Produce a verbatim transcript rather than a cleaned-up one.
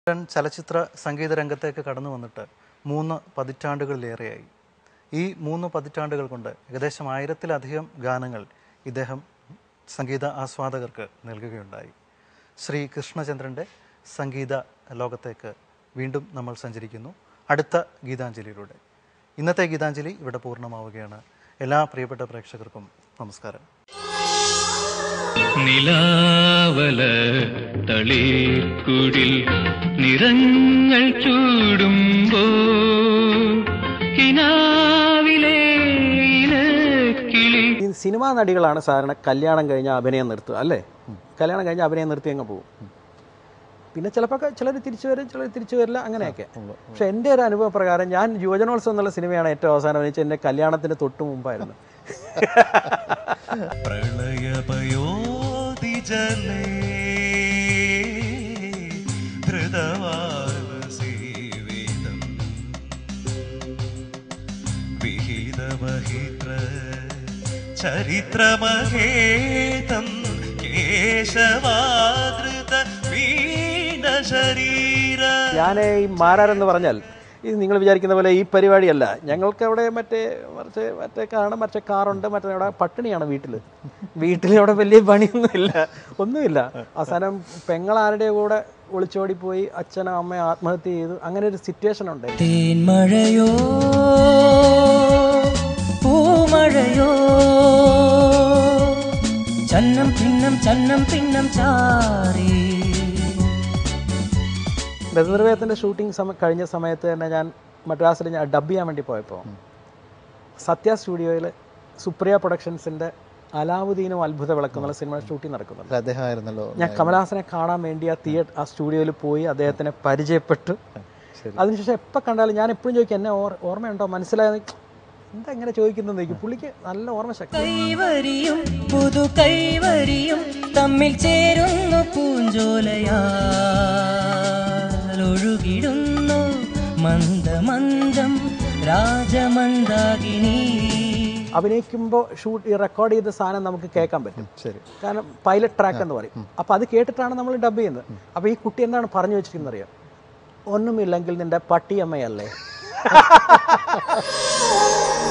ചലച്ചിത്ര സംഗീത രംഗത്തേക്ക് കടന്നു വന്നിട്ട് മൂന്ന് പതിറ്റാണ്ടുകളിലേറെയായി. ഈ മൂന്ന് പതിറ്റാണ്ടുകൾ കൊണ്ട് ഏകദേശം ആയിരത്തിലധികം ഗാനങ്ങൾ ഇദ്ദേഹം സംഗീത ആസ്വാദകർക്ക് നൽകുകയുണ്ടായി. ശ്രീ കൃഷ്ണചന്ദ്രൻ്റെ സംഗീത ലോകത്തേക്ക് വീണ്ടും നമ്മൾ സഞ്ചരിക്കുന്നു അടുത്ത ഗീതാഞ്ജലിയിലൂടെ. ഇന്നത്തെ ഗീതാഞ്ജലി ഇവിടെ പൂർണ്ണമാവുകയാണ്. എല്ലാ പ്രിയപ്പെട്ട പ്രേക്ഷകർക്കും നമസ്കാരം. നിലാവല തളിക്കുടിൽ നിറങ്ങൾ ചൂടുമ്പോ കിനാവിലെ ഇലക്കിളി. ഈ സിനിമാ നടികളാണ് സാധാരണ കല്യാണം കഴിഞ്ഞ അഭിനയം നിർത്തുക അല്ലേ? കല്യാണം കഴിഞ്ഞ അഭിനയം നിർത്തി അങ്ങ് പോകും. പിന്നെ ചിലപ്പോൾ ചിലർ തിരിച്ചു വരും, ചിലർ തിരിച്ചു വരില്ല, അങ്ങനെയൊക്കെ. പക്ഷെ എൻ്റെ ഒരു അനുഭവ പ്രകാരം ഞാൻ യുവജനോത്സവം എന്നുള്ള സിനിമയാണ് ഏറ്റവും അവസാനം അഭിനയിച്ചത്. എൻ്റെ കല്യാണത്തിന് തൊട്ട് മുമ്പായിരുന്നു. ചരിത്രമഹേതം കേശവാദൃത വീണ ശരീര. ഞാൻ ഈ മാരാരെന്ന് പറഞ്ഞാൽ ഇത് നിങ്ങൾ വിചാരിക്കുന്ന പോലെ ഈ പരിപാടിയല്ല. ഞങ്ങൾക്ക് അവിടെ മറ്റേ മറിച്ച് മറ്റേ കാണാൻ മറ്റേ കാറുണ്ട്, മറ്റേ അവിടെ പട്ടിണിയാണ് വീട്ടിൽ. വീട്ടിൽ അവിടെ വലിയ പണിയൊന്നുമില്ല, ഒന്നുമില്ല. അവസാനം പെങ്ങളാരുടെ കൂടെ ഒളിച്ചോടിപ്പോയി അച്ഛനും അമ്മയും ആത്മഹത്യ ചെയ്തു. അങ്ങനെ ഒരു സിറ്റുവേഷൻ ഉണ്ട്. തേന്മഴയോ പൂമഴയോ ചന്നം പിന്നം ചന്നം പിന്നം ചാറി. ബദർവേദത്തിൻ്റെ ഷൂട്ടിംഗ് സമയം കഴിഞ്ഞ സമയത്ത് തന്നെ ഞാൻ മദ്രാസിൽ ഞാൻ ഡബ് ചെയ്യാൻ വേണ്ടി പോയപ്പോൾ സത്യ സ്റ്റുഡിയോയിൽ സുപ്രിയ പ്രൊഡക്ഷൻസിൻ്റെ അലാവുദ്ദീനും അത്ഭുത വിളക്കും എന്നുള്ള സിനിമ ഷൂട്ടിംഗ് നടക്കുന്നുണ്ട്. അദ്ദേഹമായിരുന്നല്ലോ. ഞാൻ കമലഹാസനെ കാണാൻ വേണ്ടി ആ തിയേറ്റർ ആ സ്റ്റുഡിയോയിൽ പോയി അദ്ദേഹത്തിനെ പരിചയപ്പെട്ടു. അതിനുശേഷം എപ്പോൾ കണ്ടാലും ഞാൻ എപ്പോഴും ചോദിക്കും, എന്നെ ഓർ ഓർമ്മയുണ്ടോ, മനസ്സിലായത് എന്താ ഇങ്ങനെ ചോദിക്കുന്നത്. പുള്ളിക്ക് നല്ല ഓർമ്മശക്തി. കൈവരിയും പുതു കൈവരിയും തമ്മിൽ ചേരുന്നു പൂഞ്ചോലയാലൊഴുകിടുന്നു മന്ദമന്ദം രാജമന്ദാകിനി. അഭിനയിക്കുമ്പോൾ ഷൂട്ട് ഈ റെക്കോർഡ് ചെയ്ത സാധനം നമുക്ക് കേൾക്കാൻ പറ്റും. ശരി, കാരണം പൈലറ്റ് ട്രാക്ക് എന്ന് പറയും. അപ്പോൾ അത് കേട്ടിട്ടാണ് നമ്മൾ ഡബ് ചെയ്യുന്നത്. അപ്പോൾ ഈ കുട്ടി എന്താണ് പറഞ്ഞു വെച്ചിരിക്കുന്നത് അറിയാം? ഒന്നുമില്ലെങ്കിൽ നിന്റെ പട്ടിയമ്മയല്ലേ.